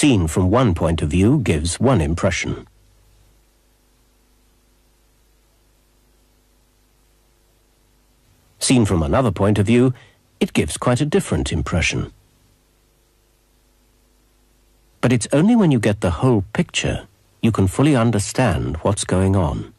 Seen from one point of view gives one impression. Seen from another point of view, it gives quite a different impression. But it's only when you get the whole picture you can fully understand what's going on.